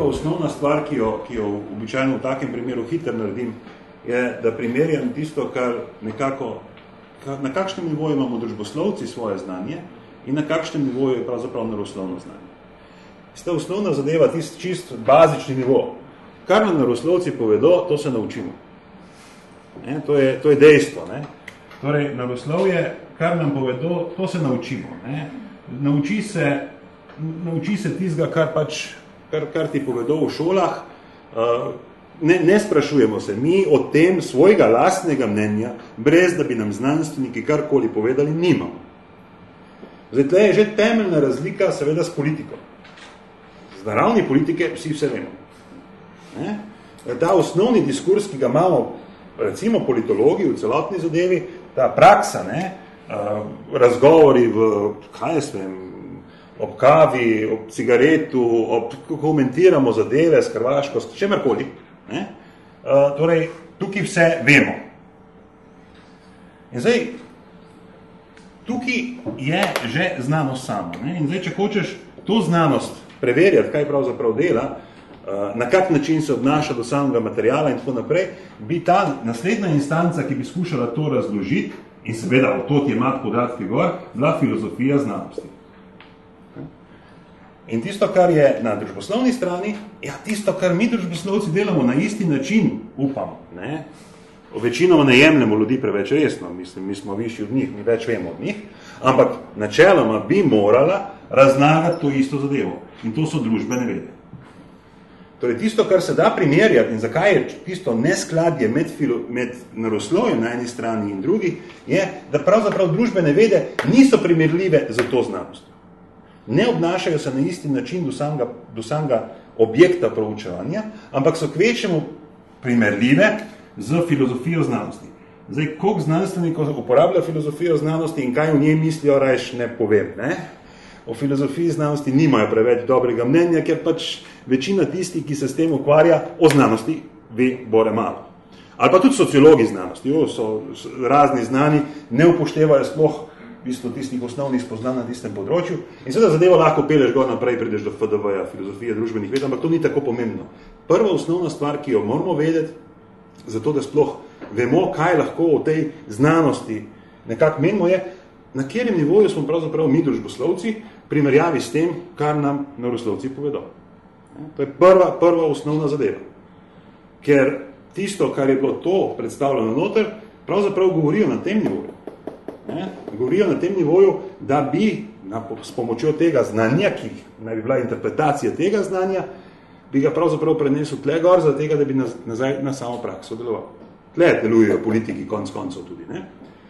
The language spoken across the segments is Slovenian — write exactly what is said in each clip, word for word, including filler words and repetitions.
osnovna stvar, ki jo, ki jo običajno v takem primeru hitro naredim, je, da primerjam tisto, kar nekako, kar, na kakšnem nivoju imamo družboslovci svoje znanje in na kakšnem nivoju je pravzaprav naravoslovno znanje. Ista osnovna zadeva, tist čist bazični nivo. Kar nam naravoslovci povedo, to se naučimo. Ne? To, je, to je dejstvo. Ne? Torej, naravoslovje, kar nam povedo, to se naučimo. Ne? Nauči se, nauči se tistega, kar, pač, kar, kar ti povedo v šolah. Ne, ne sprašujemo se, mi o tem svojega lastnega mnenja, brez da bi nam znanstveniki karkoli povedali, nimamo. Zdaj, tle je že temeljna razlika seveda s politiko. Z naravni politike vsi vse vemo. Ne? Ta osnovni diskurs, ki ga imamo, recimo politologi v celotni zadevi, ta praksa, ne? Razgovori v, kaj jaz vem, ob kavi, ob cigaretu, ob komentiramo zadeve s Hrvaško, s čemerkoli. Ne? Torej, tukaj vse vemo. In zdaj, tukaj je že znanost sama. Ne? In zdaj, če hočeš to znanost preverjati, kaj pravzaprav dela, na kak način se obnaša do samega materijala in tako naprej, bi ta naslednja instanca, ki bi skušala to razložiti in seveda od tod jemati podatke gor, bila filozofija znanosti. In tisto, kar je na družboslovni strani, ja, tisto, kar mi družboslovci delamo na isti način, upam, ne? Večinoma ne jemljemo ljudi preveč resno, mislim, mi smo višji od njih, mi več vemo od njih, ampak načeloma bi morala razlagati to isto zadevo. In to so družbene vede. Torej, tisto, kar se da primerjati in zakaj je tisto neskladje med, filo, med naravoslovjem na eni strani in drugi, je, da pravzaprav družbene vede niso primerljive za to znanost. Ne obnašajo se na isti način do samega, do samega objekta proučevanja, ampak so kvečemu primerljive z filozofijo znanosti. Zdaj, koliko znanstvenikov uporablja filozofijo znanosti in kaj v njej mislijo, rajš ne povem. Ne? O filozofiji znanosti nimajo preveč dobrega mnenja, ker pač večina tistih, ki se s tem ukvarja, o znanosti ve bore malo. Ali pa tudi sociologi znanosti, jo, so razni znani, ne upoštevajo sploh v bistvu tistih osnovnih spoznanj na tistem področju in seveda zadevo lahko peleš gor naprej, prideš do F D V-ja, filozofije družbenih ved, ampak to ni tako pomembno. Prva osnovna stvar, ki jo moramo vedeti, zato da sploh vemo, kaj lahko o tej znanosti nekako menimo, je, na katerem nivoju smo pravzaprav mi družboslovci primerjavi s tem, kar nam naravoslovci povedo. To je prva, prva osnovna zadeva. Ker tisto, kar je bilo to predstavljeno noter, pravzaprav govorijo na tem nivoju. Ne? Govorijo na tem nivoju, da bi na, s pomočjo tega znanja, ki naj bi bila interpretacija tega znanja, bi ga pravzaprav prenesel tle gor, za tega, da bi nazaj na samo prakso deloval. Tle delujejo politiki konc koncev tudi. Ne?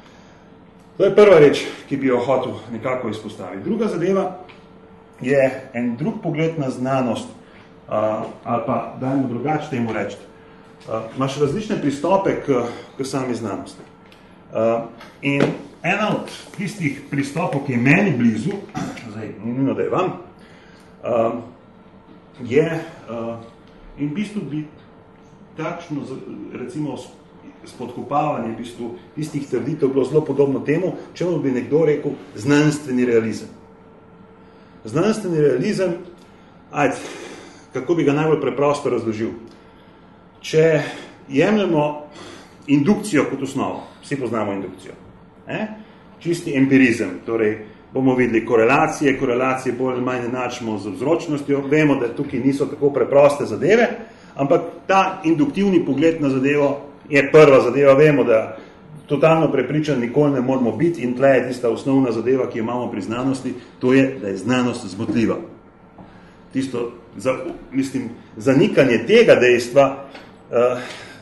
To je prva reč, ki bi jo hotel nekako izpostaviti. Druga zadeva je en drug pogled na znanost, uh, ali pa dajmo drugače temu reči. Uh, imaš različne pristope k, k sami znanosti. Uh, in ena od tistih pristopov, ki je meni blizu, zdaj, nujno da je vam, uh, je uh, in v bistvu bi takšno, recimo, spodkopavanje v bistvu tistih trditev bilo zelo podobno temu, čemu bi nekdo rekel znanstveni realizem. Znanstveni realizem, ajde, kako bi ga najbolj preprosto razložil. Če jemljamo indukcijo kot osnovo, vsi poznamo indukcijo, eh? Čisti empirizem, torej bomo videli korelacije, korelacije bolj ali manj enačimo z vzročnostjo, vemo, da tukaj niso tako preproste zadeve, ampak ta induktivni pogled na zadevo je prva zadeva, vemo, da totalno prepričan nikoli ne moramo biti in tle je tista osnovna zadeva, ki jo imamo pri znanosti, to je, da je znanost zmotljiva. Tisto, za, mislim, zanikanje tega dejstva uh,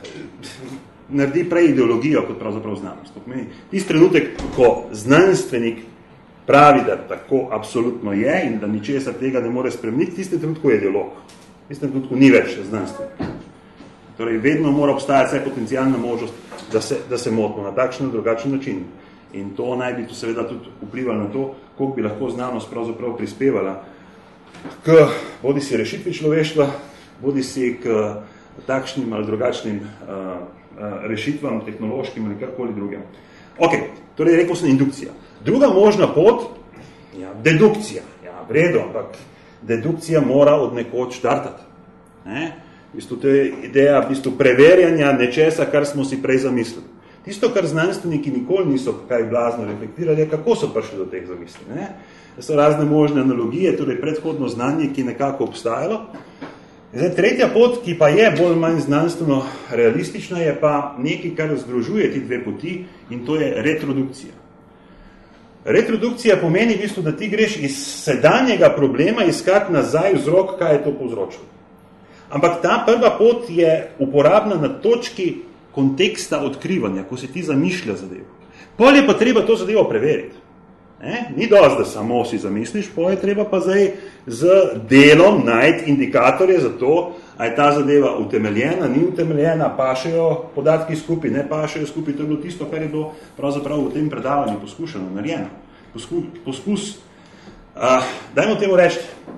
naredi prej ideologijo kot pravzaprav znanost. Tisti trenutek, ko znanstvenik pravi, da tako absolutno je in da ničesar tega ne more spremeniti, tisti trenutku je ideolog. Tisti trenutku ni več znanstvenik. Torej, vedno mora obstajati vse potencijalna možnost, da se, da se motimo na takšen in drugačen način. In to naj bi to seveda tudi vplivalo na to, koliko bi lahko znanost pravzaprav prispevala k bodi si rešitvi človeštva, bodi si k takšnim ali drugačnim uh, uh, rešitvam, tehnološkim ali karkoli drugem. Ok, torej rekel sem indukcija. Druga možna pot, ja, dedukcija. Ja, vredo, ampak dedukcija mora od nekoč štartati. Ne? V bistvu, to je ideja v bistvu, preverjanja nečesa, kar smo si prej zamislili. Tisto, kar znanstveniki nikoli niso kaj blazno reflektirali, je, kako so prišli do teh zamisli. Ne? So razne možne analogije, torej predhodno znanje, ki nekako obstajalo. Zdaj, tretja pot, ki pa je bolj manj znanstveno realistična, je pa nekaj, kar združuje ti dve poti, in to je retrodukcija. Retrodukcija pomeni v bistvu, da ti greš iz sedanjega problema iskati nazaj vzrok, kaj je to povzročilo. Ampak ta prva pot je uporabna na točki konteksta odkrivanja, ko se ti zamišlja zadevo. Pol je pa treba to zadevo preveriti. Ne? Ni dosti, da samo si zamisliš, pol je treba pa zdaj z delom najti indikatorje za to, a je ta zadeva utemeljena, ni utemeljena, pašejo podatki skupaj, ne pašejo skupaj. To je bilo tisto, kar je bilo pravzaprav v tem predavanju poskušano, narejeno. Poskus, poskus uh, dajmo temu reči,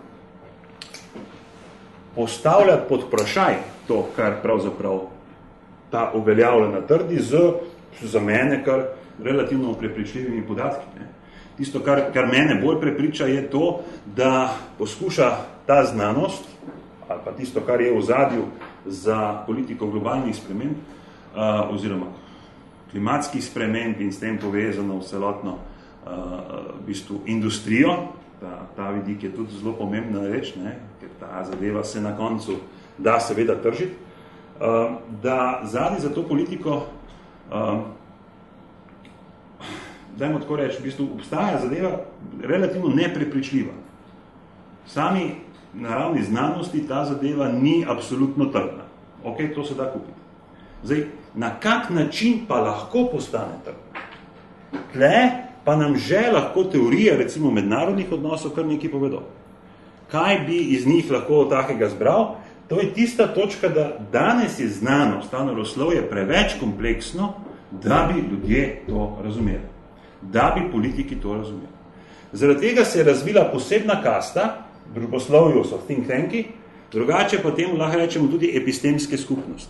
postavljati pod vprašaj to, kar pravzaprav ta uveljavljena trdi z, za mene, kar relativno prepričljivimi podatki. Ne. Tisto, kar, kar mene bolj prepriča, je to, da poskuša ta znanost, ali pa tisto, kar je v ozadju za politiko globalnih sprememb, uh, oziroma klimatskih sprememb in s tem povezano v celotno uh, v bistvu industrijo, ta, ta vidik je tudi zelo pomembna reč, ne, ker ta zadeva se na koncu da seveda tržiti, uh, da zadnji za to politiko uh, dajmo tako reči, v bistvu obstaja zadeva relativno neprepričljiva. Sami naravni znanosti ta zadeva ni absolutno trdna. Ok, to se da kupiti. Zdaj, na kak način pa lahko postane trdna? Tle pa nam že lahko teorije, recimo mednarodnih odnosov, kar nekaj povedo. Kaj bi iz njih lahko takega zbral? To je tista točka, da danes je znanost, ta naravoslovje preveč kompleksno, da bi ljudje to razumeli. Da bi politiki to razumeli. Zaradi tega se je razvila posebna kasta, v družboslovju so think tanki, drugače pa temu lahko rečemo tudi epistemske skupnosti.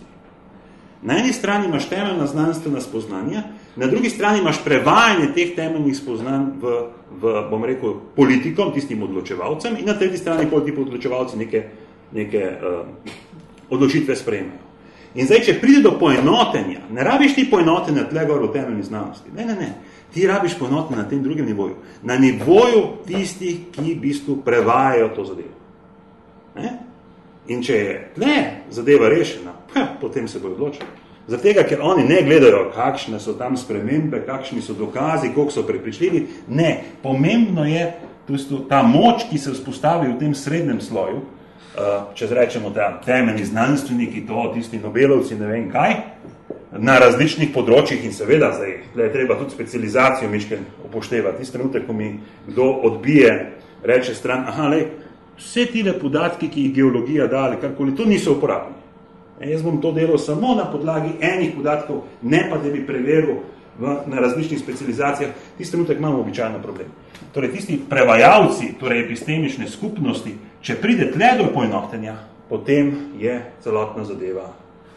Na eni strani imaš temeljna znanstvena spoznanja, na drugi strani imaš prevajanje teh temeljnih spoznanj v, v bom rekel, politikom, tistim odločevalcem, in na tretji strani pol ti odločevalci neke, neke uh, odločitve sprejemajo. In zdaj, če pride do poenotenja, ne rabiš ti poenotenja tle gor v temeljni znanosti. Ne, ne, ne. Ti rabiš poenotenja na tem drugem nivoju. Na nivoju tistih, ki v bistvu prevajajo to zadevo. Ne? In če je tle zadeva rešena, ha, potem se bo odločili. Zato tega, ker oni ne gledajo, kakšne so tam spremembe, kakšni so dokazi, koliko so prepričljivi. Ne, pomembno je ta moč, ki se vzpostavi v tem srednjem sloju, če rečemo tam temeljni znanstveniki, to, tisti Nobelovci, ne vem kaj, na različnih področjih in seveda zdaj je treba tudi specializacijo mišken upoštevati. Tisti trenutek, ko mi kdo odbije, reče stran, aha, lej, vse tile podatki, ki jih geologija da ali karkoli, to niso uporabni. E, jaz bom to delal samo na podlagi enih podatkov, ne pa da bi preveril v, na različnih specializacijah. Tisti trenutek imamo običajno problem. Torej, tisti prevajalci, torej epistemične skupnosti, če pride tle do poenotenja, potem je celotna zadeva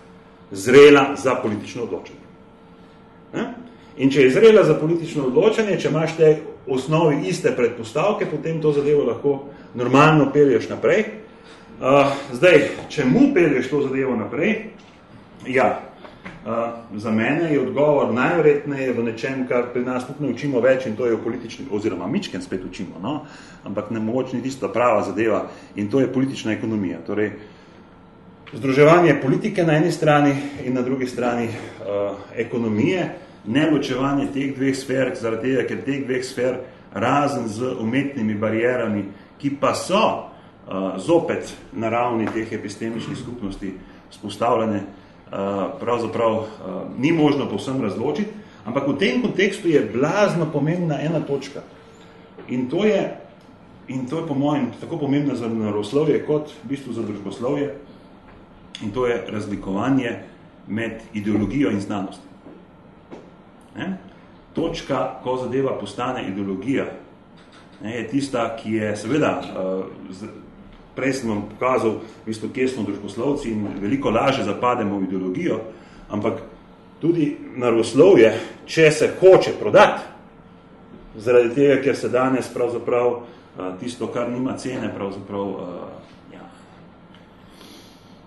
zrela za politično odločanje. Ne? In če je zrela za politično odločanje, če imaš te osnovi iste predpostavke, potem to zadevo lahko normalno pelješ naprej. Uh, zdaj, če mu pelješ to zadevo naprej, ja, uh, za mene je odgovor najverjetneje v nečem, kar pri nas tudi ne učimo več, in to je v politični, oziroma mičken spet učimo, no? Ampak ne mogoče ni tista prava zadeva, in to je politična ekonomija. Torej, združevanje politike na eni strani in na drugi strani uh, ekonomije, neločevanje teh dveh sfer, zaradi tega, ker teh dveh sfer razen z umetnimi barierami, ki pa so uh, zopet na ravni teh epistemičnih skupnosti spostavljene, uh, pravzaprav uh, ni možno povsem razločiti, ampak v tem kontekstu je blazno pomembna ena točka. In to je, in to je po mojem tako pomembno za naravoslovje kot v bistvu za družboslovje, in to je razlikovanje med ideologijo in znanostjo. Ne? Točka, ko zadeva postane ideologija, ne, je tista, ki je seveda, uh, prej sem vam pokazal, v bistvu, kje smo družboslovci in veliko laže zapademo v ideologijo, ampak tudi naravoslovje, če se hoče prodati, zaradi tega, ker se danes pravzaprav uh, tisto, kar nima cene, pravzaprav uh, ja,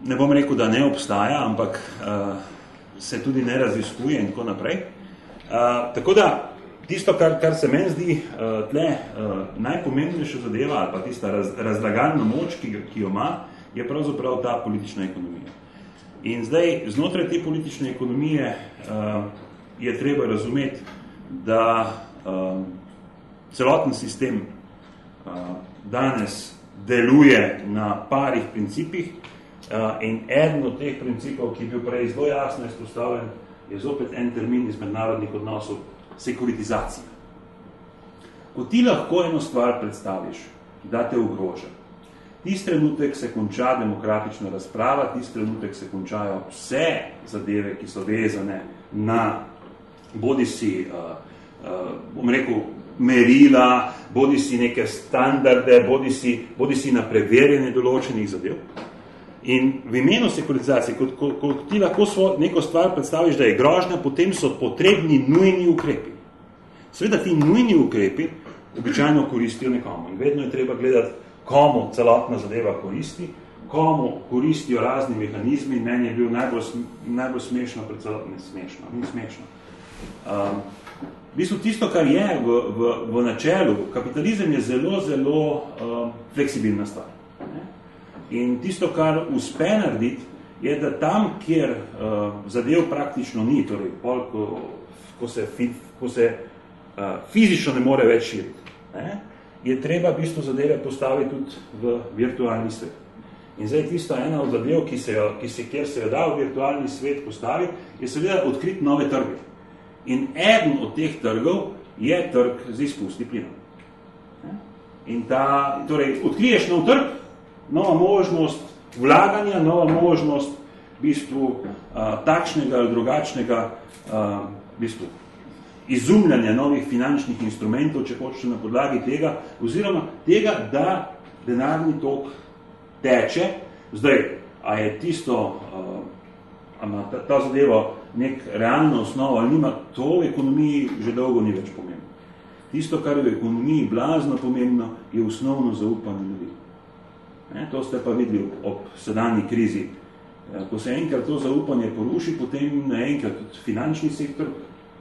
ne bom rekel, da ne obstaja, ampak uh, se tudi ne raziskuje in tako naprej. Uh, tako da, tisto, kar, kar se meni zdi uh, tle uh, najpomembnejša zadeva, ali pa tista raz, razlagalna moč, ki, ki jo ima, je pravzaprav ta politična ekonomija. In zdaj, znotraj te politične ekonomije uh, je treba razumeti, da uh, celoten sistem uh, danes deluje na parih principih uh, in eden od teh principov, ki je bil prej zelo jasno izpostavljen, je zopet en termin iz mednarodnih odnosov, sekuritizacija. Ko ti lahko eno stvar predstaviš, da te ogroža, tist trenutek se konča demokratična razprava, tist trenutek se končajo vse zadeve, ki so vezane na bodi si, uh, uh, bom rekel, merila, bodi si neke standarde, bodi si, bodi si na preverjanje določenih zadev. In v imenu sekuritizacije, ko, ko, ko ti lahko svo, neko stvar predstaviš, da je grožnja, potem so potrebni nujni ukrepi. Seveda ti nujni ukrepi običajno koristijo nekomu. In vedno je treba gledati, komu celotna zadeva koristi, komu koristijo razni mehanizmi. Meni je bil najbolj, najbolj smešno, predvsem smešno, ni smešno. Um, v bistvu tisto, kar je v, v, v načelu, kapitalizem je zelo, zelo um, fleksibilna stvar. Ne? In tisto, kar uspe narediti, je, da tam, kjer uh, zadev praktično ni, torej pol, ko, ko se, ko se uh, fizično ne more več širiti, ne? Je treba v bistvu zadeve postaviti tudi v virtualni svet. In zdaj tista ena od zadev, ki se, ki se, kjer se jo da v virtualni svet postaviti, je seveda odkriti nove trge. In eden od teh trgov je trg z izpusti plina. In ta, torej, odkriješ nov trg, nova možnost vlaganja, nova možnost v bistvu a, takšnega ali drugačnega a, v bistvu izumljanja novih finančnih instrumentov, če hočete na podlagi tega, oziroma tega, da denarni tok teče. Zdaj, a je tisto, a ima ta, ta zadeva nek realno osnovo, ali nima, to v ekonomiji že dolgo ni več pomembno. Tisto, kar je v ekonomiji blazno pomembno, je osnovno zaupanje ljudi. Ne, to ste pa videli ob sedanji krizi. Ko se enkrat to zaupanje poruši, potem naenkrat tudi finančni sektor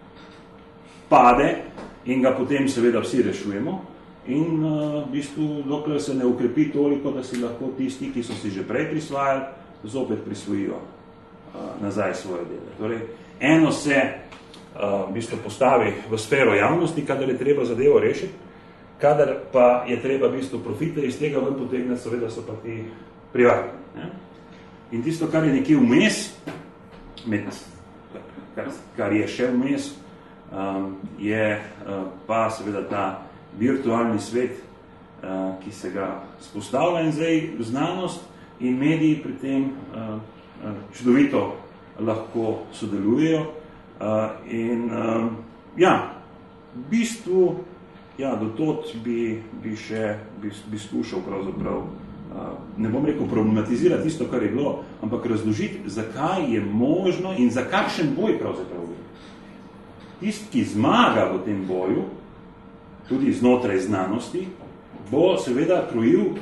pade in ga potem seveda vsi rešujemo in uh, v bistvu dokler se ne ukrepi toliko, da si lahko tisti, ki so si že prej prisvajali, zopet prisvojijo uh, nazaj svoje dele. Torej, eno se uh, v bistvu postavi v sfero javnosti, kadar je treba zadevo rešiti, kadar pa je treba v bistvu profite iz tega ven potegnati, seveda so pa ti privatni. Ne? In tisto, kar je nekje vmes, med, kar, kar je še vmes, Um, je uh, pa seveda ta virtualni svet, uh, ki se ga spostavlja in zdaj znanost in mediji pri tem uh, uh, čudovito lahko sodelujejo. Uh, in um, ja, v bistvu, ja, do tot bi, bi še bi, bi skušal pravzaprav, uh, ne bom rekel problematizirati tisto, kar je bilo, ampak razložiti, zakaj je možno in za kakšen boj pravzaprav gre. Tist, ki zmaga v tem boju, tudi znotraj znanosti, bo seveda krojil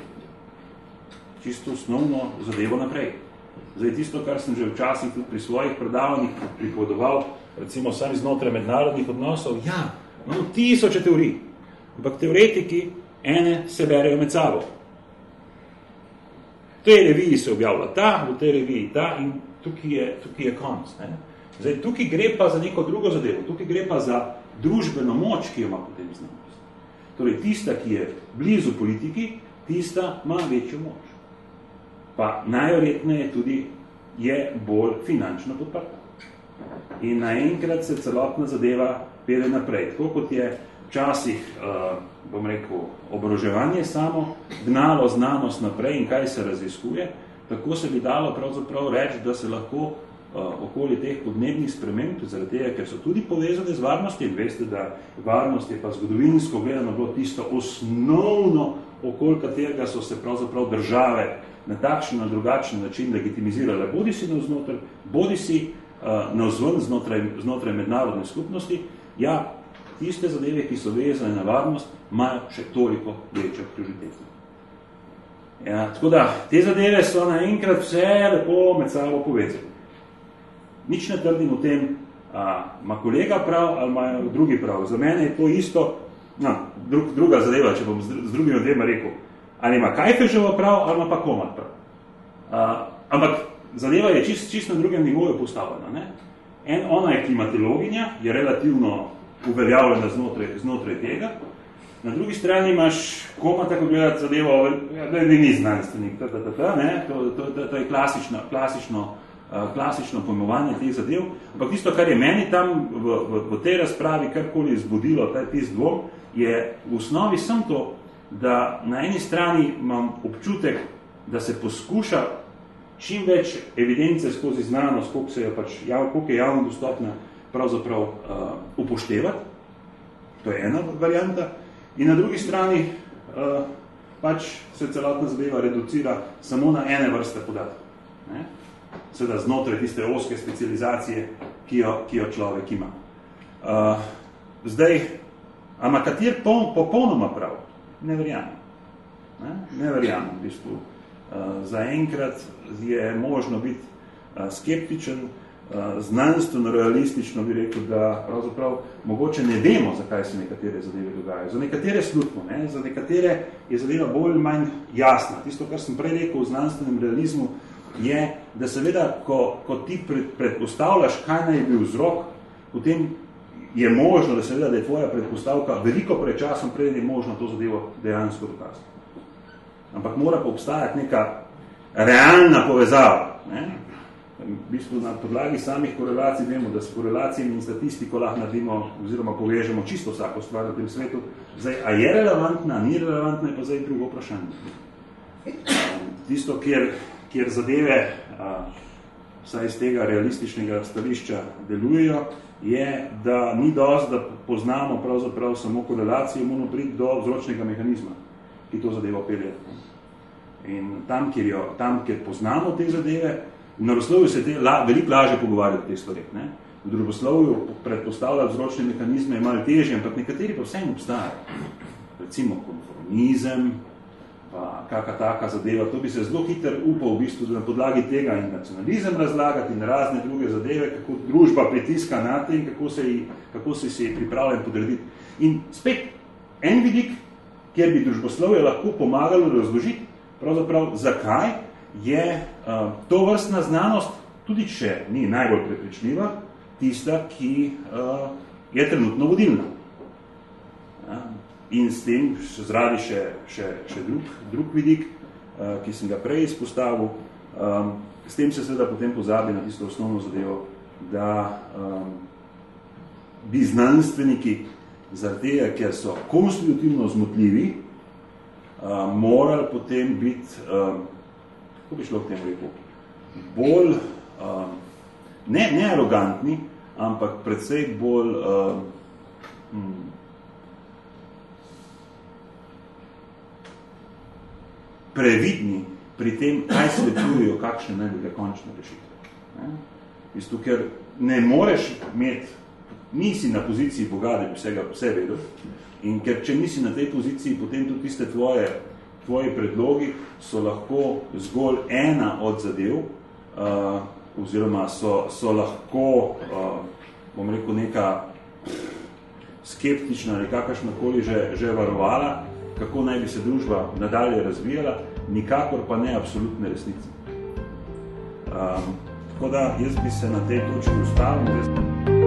čisto osnovno zadevo naprej. Zdaj, tisto, kar sem že včasih tudi pri svojih predavanjih pripovedoval, recimo sami znotraj mednarodnih odnosov, ja, no, tisoče teorij, ampak teoretiki ene se berejo med sabo. V tej reviji se objavlja ta, v tej reviji ta in tukaj je, tukaj je konc. Ne? Zdaj, tukaj gre pa za neko drugo zadevo, tukaj gre pa za družbeno moč, ki jo ima potem znanost. Torej, tista, ki je blizu politiki, tista ima večjo moč. Pa najverjetneje tudi je bolj finančno podprta. In naenkrat se celotna zadeva pele naprej. Tako kot je včasih, uh, bom rekel, oboroževanje samo gnalo znanost naprej in kaj se raziskuje, tako se bi dalo pravzaprav reči, da se lahko okoli teh podnebnih sprememb, zaradi tega, ker so tudi povezane z varnostjo. In veste, da varnost je pa zgodovinsko gledano bilo tisto osnovno, okoli katerega so se pravzaprav države na takšen ali drugačen način legitimizirale, bodi si navznotraj, bodi si uh, navzven znotraj, znotraj mednarodne skupnosti. Ja, tiste zadeve, ki so vezane na varnost, imajo še toliko večjo prioriteto. Ja, tako da, te zadeve so naenkrat vse lepo med sabo povezane. Nič ne trdim o tem, a, ima kolega prav ali imajo drugi prav. Za mene je to isto, no, drug, druga zadeva, če bom z, z drugim dvema rekel, ali ima Kajfeževa prav ali ima pa Komat prav. A, ampak zadeva je čist, čist na drugem nivoju postavljena. Ne? En, ona je klimatologinja, je relativno uveljavljena znotraj, znotraj tega. Na drugi strani imaš Komata, ko gledati zadevo, da ni znanstvenik, ta, ta, ta, ta, ne? To, to, to, to je klasično, klasično, uh, klasično pojmovanje teh zadev. Ampak tisto, kar je meni tam v, v, v tej razpravi karkoli izbudilo, ta tist dvom, je v osnovi sem to, da na eni strani imam občutek, da se poskuša čim več evidence skozi znanost, koliko, se je, pač, jav, koliko je javno dostopna, pravzaprav uh, upoštevati. To je ena varianta. In na drugi strani uh, pač se celotna zadeva reducira samo na ene vrste podatkov. Ne? Seveda znotraj tiste oske specializacije, ki jo, ki jo človek ima. Uh, zdaj, ama kater pol, popolnoma prav? Ne verjamem. Ne, ne verjamem, v bistvu. Uh, zaenkrat je možno biti uh, skeptičen, uh, znanstveno, realistično bi rekel, da pravzaprav mogoče ne vemo, zakaj se nekatere zadeve dogajajo. Za nekatere slutno, ne? Za nekatere je zadeva bolj manj jasna. Tisto, kar sem prej rekel v znanstvenem realizmu, je, da seveda, ko, ko ti pred, predpostavljaš, kaj naj bi vzrok, potem je možno, da seveda, da je tvoja predpostavka veliko pred časom, prej je možno to zadevo dejansko dokazati. Ampak mora pa obstajati neka realna povezava. Ne? V bistvu na podlagi samih korelacij vemo, da s korelacijami in statistiko lahko naredimo oziroma povežemo čisto vsako stvar na tem svetu. Zdaj, a je relevantna, ni relevantna, je pa zdaj drugo vprašanje. Tisto, kjer, kjer zadeve, a, vsaj iz tega realističnega stališča delujejo, je, da ni dosti, da poznamo pravzaprav samo korelacijo, moramo priti do vzročnega mehanizma, ki to zadevo pelje. In tam, kjer, jo, tam, kjer poznamo te zadeve, v naravoslovju se te la, veliko lažje pogovarjati o teh stvareh. Ne? V družboslovju predpostavljati vzročne mehanizme je malo težje, ampak nekateri pa vsem obstajajo. Recimo konformizem, pa kaka taka zadeva, to bi se zelo hiter upal v bistvu na podlagi tega in nacionalizem razlagati in razne druge zadeve, kako družba pritiska na te in kako se, ji, kako se, se je pripravljen podrediti. In spet, en vidik, kjer bi družboslovje lahko pomagalo razložiti, pravzaprav zakaj je uh, to vrstna znanost, tudi če ni najbolj prepričljiva, tista, ki uh, je trenutno vodilna. Ja? In s tem zradi še, še, še drug, drug vidik, uh, ki sem ga prej izpostavil, um, s tem se seveda potem pozabi na tisto osnovno zadevo, da um, bi znanstveniki zaradi tega, ker so konstitutivno zmotljivi, uh, morali potem biti, um, kako bi šlo k temu rekel, bolj, um, ne, ne arogantni, ampak predvsej bolj um, hmm, previdni pri tem, kaj svetujejo, kakšne naj bi končne rešitve. Isto, ker ne moreš imeti, nisi na poziciji Boga, da bi vsega vse vedel, in ker če nisi na tej poziciji, potem tudi tiste tvoje, tvoji predlogi so lahko zgolj ena od zadev, uh, oziroma so, so lahko, uh, bom rekel, neka skeptična ali kakršnakoli že, že varovala, kako naj bi se družba nadalje razvijala, nikakor pa ne absolutne resnice. Um, tako da jaz bi se na tej točki ustavil.